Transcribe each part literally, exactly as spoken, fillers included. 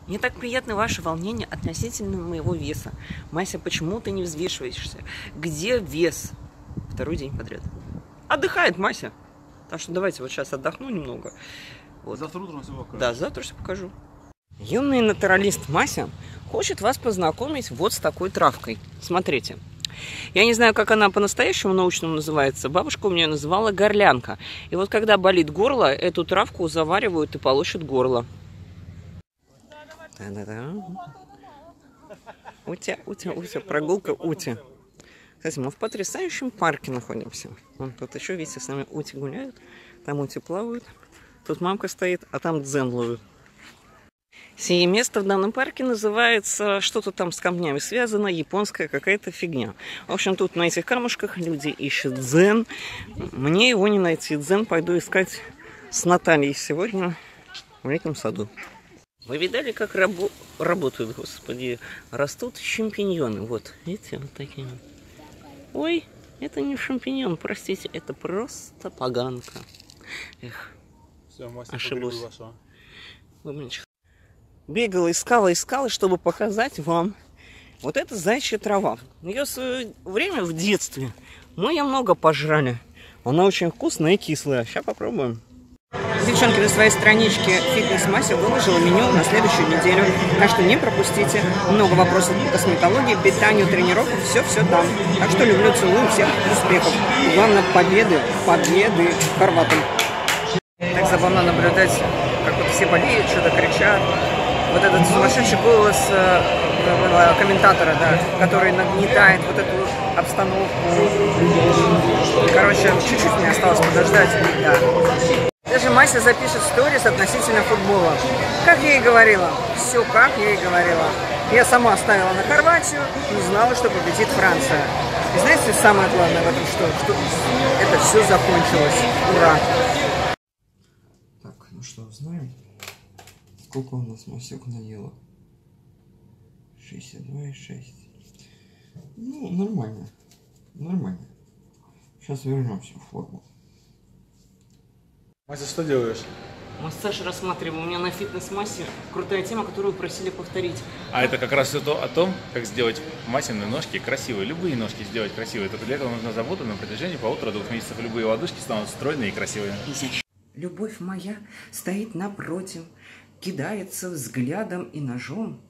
Мне так приятно ваше волнение относительно моего веса. Мася, почему ты не взвешиваешься? Где вес? Второй день подряд. Отдыхает Мася. Так что давайте вот сейчас отдохну немного. Вот. Завтра утром все покажу. Да, завтра все покажу. Юный натуралист Мася хочет вас познакомить вот с такой травкой. Смотрите. Я не знаю, как она по-настоящему научному называется. Бабушка у меня называла горлянка. И вот когда болит горло, эту травку заваривают и полощут горло. Да-да-да. Утя, утя, утя. Прогулка утя. Кстати, мы в потрясающем парке находимся. Вон тут еще, видите, с нами ути гуляют. Там ути плавают. Тут мамка стоит, а там дзен ловит. Сие место в данном парке называется, что-то там с камнями связано, японская какая-то фигня. В общем, тут на этих камушках люди ищут дзен. Мне его не найти. Дзен пойду искать с Натальей сегодня в летнем саду. Вы видали, как рабо работают, господи, растут шампиньоны. Вот, видите, вот такие. Ой, это не шампиньон, простите, это просто поганка. Эх, все, Мася, ошиблась. Бегала, искала, искала, чтобы показать вам. Вот это заячья трава. Ее в свое время в детстве мы ее много пожрали. Она очень вкусная и кислая. Сейчас попробуем. Девчонки на своей страничке Фитнес Мася выложила меню на следующую неделю. Так что не пропустите. Много вопросов по косметологии, питанию, тренировкам. Все-все там. Так что люблю, целую, всех успехов. И главное, победы, победы хорватам. Так забавно наблюдать, как вот все болеют, что-то кричат. Вот этот сумасшедший голос э, комментатора, да, который нагнетает вот эту обстановку. Короче, чуть-чуть мне осталось подождать. Да. Даже Мася запишет сторис относительно футбола. Как я и говорила. Все, как я и говорила. Я сама ставила на Хорватию, не знала, что победит Франция. И знаете, самое главное в этом что? Что это все закончилось. Ура! Так, ну что, знаем, сколько у нас Масек наела? шестьдесят два и шесть. Ну, нормально. Нормально. Сейчас вернемся в форму. Мася, что делаешь? Массаж рассматриваем. У меня на фитнес-массе крутая тема, которую просили повторить. А это как раз все то о том, как сделать Масины ножки красивые. Любые ножки сделать красивые. Только для этого нужна забота на протяжении полутора-двух месяцев. Любые ладошки станут стройные и красивые. Любовь моя стоит напротив, кидается взглядом и ножом.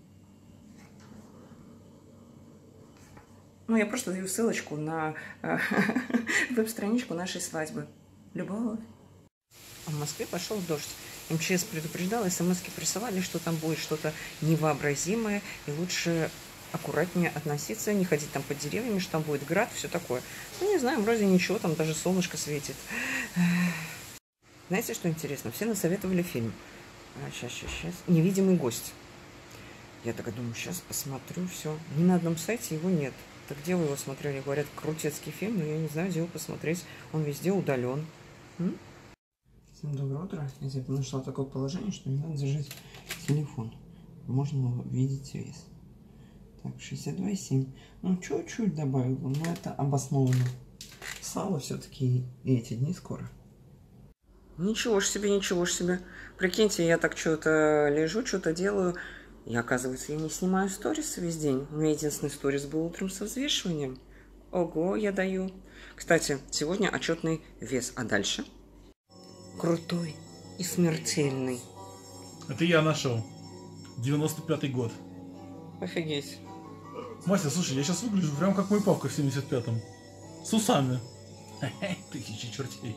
Ну, я просто даю ссылочку на веб-страничку нашей свадьбы. Любовь. А в Москве пошел дождь. эм че эс предупреждал, смс-ки присылали, что там будет что-то невообразимое, и лучше аккуратнее относиться, не ходить там под деревьями, что там будет град, все такое. Ну, не знаю, вроде ничего, там даже солнышко светит. Знаете, что интересно? Все насоветовали фильм. А, сейчас, сейчас, сейчас. «Невидимый гость». Я так думаю, сейчас посмотрю, все. Ни на одном сайте его нет. Так где вы его смотрели? Говорят, крутецкий фильм, но я не знаю, где его посмотреть. Он везде удален. М? Всем доброе утро. Я тебе нашла такое положение, что не надо зажать телефон. Можно видеть вес. Так, шестьдесят два и семь. Ну, чуть-чуть добавил, но это обоснованно. Сало все-таки и эти дни скоро. Ничего ж себе, ничего ж себе. Прикиньте, я так что-то лежу, что-то делаю. И оказывается, я не снимаю сторисы весь день. У меня единственный сторис был утром со взвешиванием. Ого, я даю. Кстати, сегодня отчетный вес. А дальше? Крутой и смертельный. Это я нашел. девяносто пятый год. Офигеть. Мася, слушай, я сейчас выгляжу прям как мой папка в семьдесят пятом. С усами. Тысячи чертей.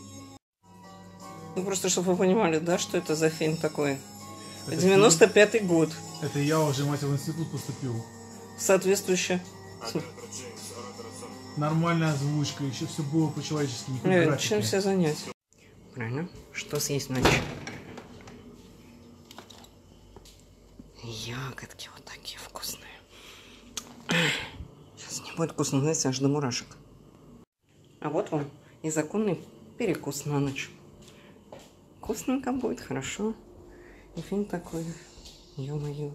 Ну, просто, чтобы вы понимали, да, что это за фильм такой. девяносто пятый год. Это я уже, мать, в институт поступил. Соответствующе. Нормальная озвучка, еще все было по-человечески. Э, чем себя занять? Правильно. Что съесть ночью? Ягодки вот такие вкусные. Сейчас не будет вкусно, знаете, аж до мурашек. А вот вам и законный перекус на ночь. Вкусненько будет, хорошо. И фильм такой, ё-моё.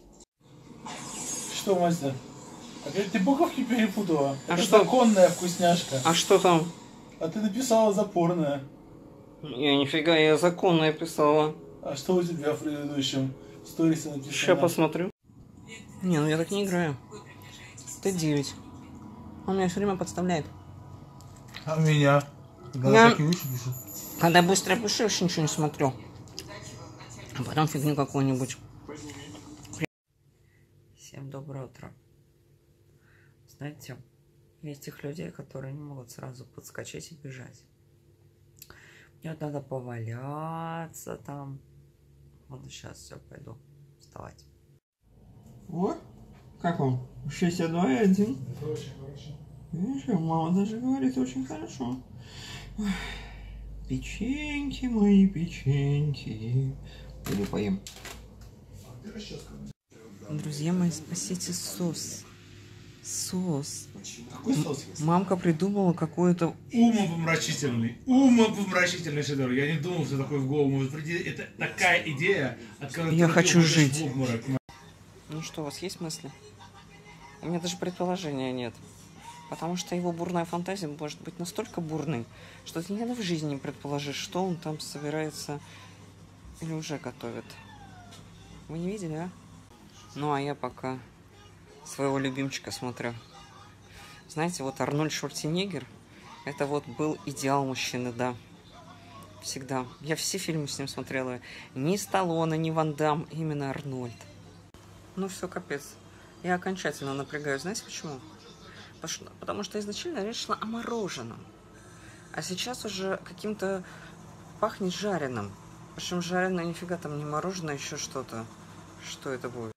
Что, Мася? Опять ты буковки перепутала? А это что? Законная вкусняшка. А что там? А ты написала запорная. Я нифига, я законное писала. А что у тебя в предыдущем? Сторисы написано. Сейчас посмотрю. Не, ну я так не играю. Т девять. Он меня все время подставляет. А меня? Когда Я... такие вещи пишут. Когда я быстро пишу, я вообще ничего не смотрю. А потом фигню какую-нибудь. Всем доброе утро. Знаете, есть тех людей, которые не могут сразу подскочить и бежать. Мне вот надо поваляться там. Вот сейчас все, пойду вставать. Вот, как вам? шестьдесят два и один. Это очень хорошо. Видишь, мама даже говорит, очень хорошо. Ой, печеньки мои, печеньки. Или поем. Друзья мои, спасите сос. Сос. Какой сос есть? Мамка придумала какой-то... Умопомрачительный, умопомрачительный шедевр. Я не думал, что такое в голову может прийти. Это такая идея, от которой Я ты хочу уйдешь жить. в обморок. Ну что, у вас есть мысли? У меня даже предположения нет. Потому что его бурная фантазия может быть настолько бурной, что ты никогда в жизни не предположишь, что он там собирается или уже готовит. Вы не видели, а? Ну, а я пока своего любимчика смотрю. Знаете, вот Арнольд Шварценеггер, это вот был идеал мужчины, да. Всегда. Я все фильмы с ним смотрела. Ни Сталлоне, ни Ван Дамм, именно Арнольд. Ну все, капец. Я окончательно напрягаюсь. Знаете почему? Потому что изначально речь шла о мороженом. А сейчас уже каким-то пахнет жареным. Причем жареное нифига там не мороженое, еще что-то. Что это будет?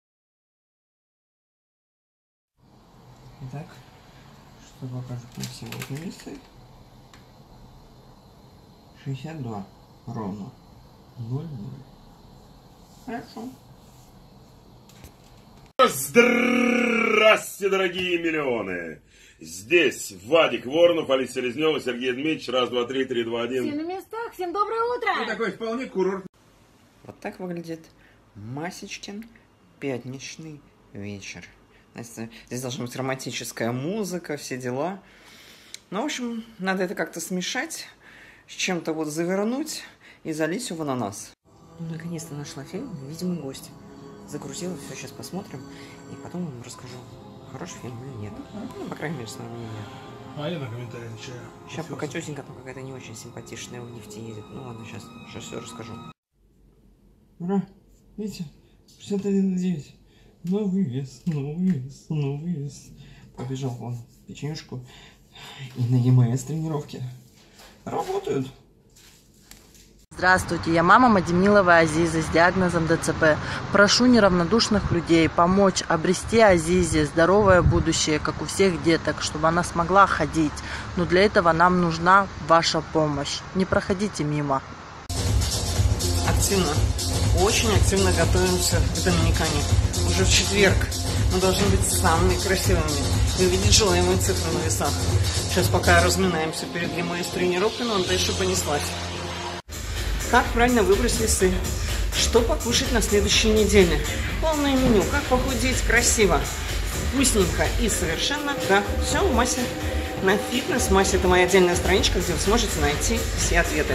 Итак, что покажет мне сегодня весы? шестьдесят два ровно. ноль ноль. Хорошо. Здравствуйте, дорогие миллионы! Здесь Вадик Воронов, Алиса Селезнева, Сергей Дмитриевич. Раз, два, три, три, два, один. Все на местах, всем доброе утро! Ну, такой вполне курорт. Вот так выглядит Масечкин пятничный вечер. Знаете, здесь должна быть романтическая музыка, все дела. Ну, в общем, надо это как-то смешать, с чем-то вот завернуть и залить его в ананас. Наконец-то нашла фильм «Видимый гость». Загрузила, все, сейчас посмотрим, и потом вам расскажу, хороший фильм или нет. Ну, по крайней мере, с моего мнения. А я на комментарии отвечаю. Сейчас пока тетенька там какая-то не очень симпатичная в лифте едет. Ну ладно, сейчас, сейчас все расскажу. Ура! Видите? шестьдесят один на девять. Новый вес, новый вес, новый вес. Побежал вон печенюшку. И на ЕМС тренировки. Работают. Здравствуйте, я мама Мадемиловой Азизы с диагнозом ДЦП. Прошу неравнодушных людей помочь обрести Азизе здоровое будущее, как у всех деток, чтобы она смогла ходить. Но для этого нам нужна ваша помощь. Не проходите мимо. Активно, очень активно готовимся к Доминикане. Уже в четверг мы должны быть самыми красивыми и увидеть желаемые цифры на весах. Сейчас пока разминаемся перед ЕМС тренировкой, но дальше понеслась. Как правильно выбрать весы? Что покушать на следующей неделе? Полное меню. Как похудеть красиво, вкусненько и совершенно. Да, все в массе. На фитнес массе это моя отдельная страничка, где вы сможете найти все ответы.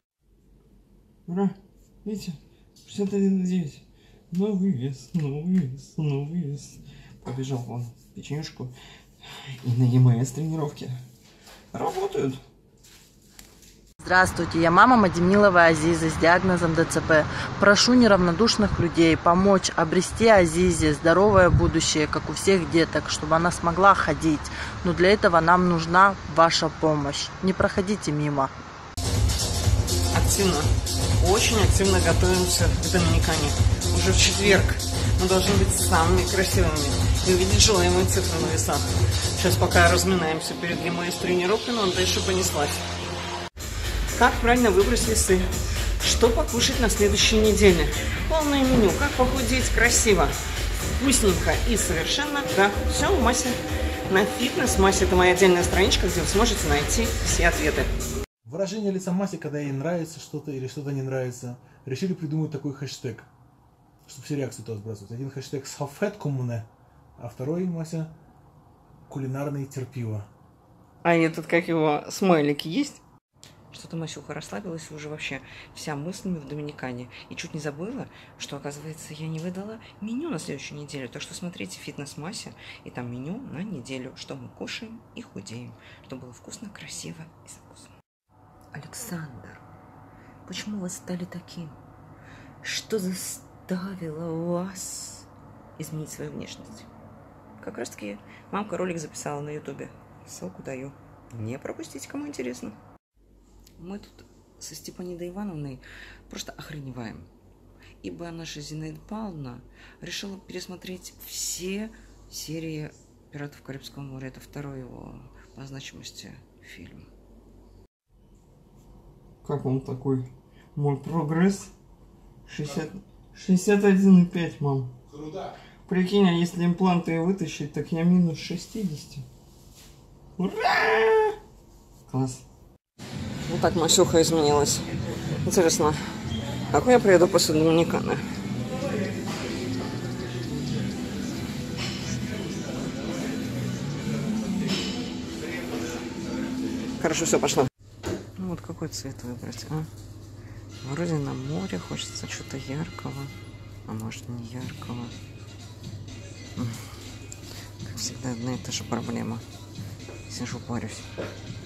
Ура! Видите? шестьдесят один на девять. Новый вес, новый вес, новый вес. Побежал вон печенюшку. И на ЕМС тренировки. Работают. Здравствуйте, я мама Мадемиловой Азизы с диагнозом ДЦП. Прошу неравнодушных людей помочь обрести Азизе здоровое будущее, как у всех деток, чтобы она смогла ходить. Но для этого нам нужна ваша помощь. Не проходите мимо. Активно, очень активно готовимся к Доминикане. Уже в четверг мы должны быть самыми красивыми и увидеть желаемые цифры на весах. Сейчас пока разминаемся перед ЕМС тренировкой, но дальше понеслась. Как правильно выбрать весы? Что покушать на следующей неделе? Полное меню. Как похудеть красиво, вкусненько и совершенно. Да, все в массе. На фитнес массе это моя отдельная страничка, где вы сможете найти все ответы. Выражение лица Маси, когда ей нравится что-то или что-то не нравится, решили придумать такой хэштег, чтобы все реакции туда сбрасывать. Один хэштег «Салфеткумне», а второй, Мася, «Кулинарное терпиво». А этот, как его, смайлик есть? Что-то Масюха расслабилась и уже вообще вся мыслями в Доминикане. И чуть не забыла, что, оказывается, я не выдала меню на следующую неделю. Так что смотрите «Фитнес-Мася», и там меню на неделю, что мы кушаем и худеем. Чтобы было вкусно, красиво и со вкусом. Александр, почему вы стали таким? Что заставило вас изменить свою внешность? Как раз таки мамка ролик записала на ютубе. Ссылку даю. Не пропустите, кому интересно. Мы тут со Степанидой Ивановной просто охреневаем. Ибо наша Зинаида Павловна решила пересмотреть все серии «Пиратов Карибского моря». Это второй его по значимости фильм. Как вам такой мой прогресс? шестьдесят, шестьдесят один и пять, мам. Круто. Прикинь, а если импланты вытащить, так я минус шестьдесят. Ура! Класс. Вот так Масюха изменилась. Интересно, какой я приеду после Доминиканы? Хорошо, все, пошла. Ну вот какой цвет выбрать, а? Вроде на море хочется что-то яркого, а может не яркого. Как всегда, одна и та же проблема. Сижу, парюсь.